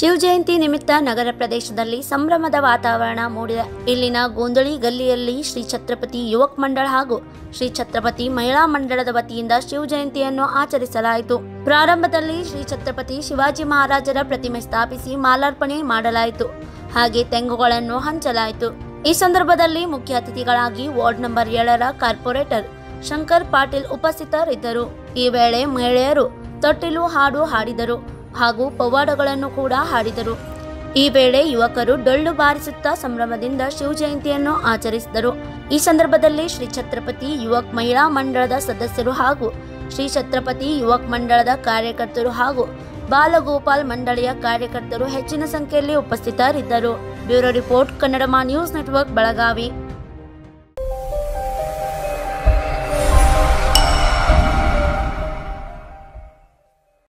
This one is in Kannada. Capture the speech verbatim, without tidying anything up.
ಶಿವಜಯಂತಿ ನಿಮಿತ್ತ ನಗರ ಪ್ರದೇಶದಲ್ಲಿ ಸಂಭ್ರಮದ ವಾತಾವರಣ ಮೂಡಿದೆ. ಇಲ್ಲಿನ ಗೋಂದಳಿ ಗಲ್ಲಿಯಲ್ಲಿ ಶ್ರೀ ಛತ್ರಪತಿ ಯುವಕ ಮಂಡಳ ಹಾಗೂ ಶ್ರೀ ಛತ್ರಪತಿ ಮಹಿಳಾ ಮಂಡಳದ ವತಿಯಿಂದ ಶಿವಜಯಂತಿಯನ್ನು ಆಚರಿಸಲಾಯಿತು. ಪ್ರಾರಂಭದಲ್ಲಿ ಶ್ರೀ ಛತ್ರಪತಿ ಶಿವಾಜಿ ಮಹಾರಾಜರ ಪ್ರತಿಮೆ ಸ್ಥಾಪಿಸಿ ಮಾಲಾರ್ಪಣೆ ಮಾಡಲಾಯಿತು. ಹಾಗೆ ತೆಂಗುಗಳನ್ನು ಹಂಚಲಾಯಿತು. ಈ ಸಂದರ್ಭದಲ್ಲಿ ಮುಖ್ಯ ಅತಿಥಿಗಳಾಗಿ ವಾರ್ಡ್ ನಂಬರ್ ಏಳರ ಕಾರ್ಪೊರೇಟರ್ ಶಂಕರ್ ಪಾಟೀಲ್ ಉಪಸ್ಥಿತರಿದ್ದರು. ಈ ವೇಳೆ ಮಹಿಳೆಯರು ತೊಟ್ಟಿಲು ಹಾಡು ಹಾಡಿದರು ಹಾಗೂ ಪವಾಡಗಳನ್ನು ಕೂಡ ಹಾಡಿದರು. ಈ ವೇಳೆ ಯುವಕರು ಡೊಳ್ಳು ಬಾರಿಸುತ್ತಾ ಸಂಭ್ರಮದಿಂದ ಶಿವಜಯಂತಿಯನ್ನು ಆಚರಿಸಿದರು. ಈ ಸಂದರ್ಭದಲ್ಲಿ ಶ್ರೀ ಛತ್ರಪತಿ ಯುವಕ ಮಹಿಳಾ ಮಂಡಳದ ಸದಸ್ಯರು ಹಾಗೂ ಶ್ರೀ ಛತ್ರಪತಿ ಯುವಕ ಮಂಡಳದ ಕಾರ್ಯಕರ್ತರು ಹಾಗೂ ಬಾಲಗೋಪಾಲ್ ಮಂಡಳಿಯ ಕಾರ್ಯಕರ್ತರು ಹೆಚ್ಚಿನ ಸಂಖ್ಯೆಯಲ್ಲಿ ಉಪಸ್ಥಿತರಿದ್ದರು. Bureau report, Kannadamma news network, Belagavi.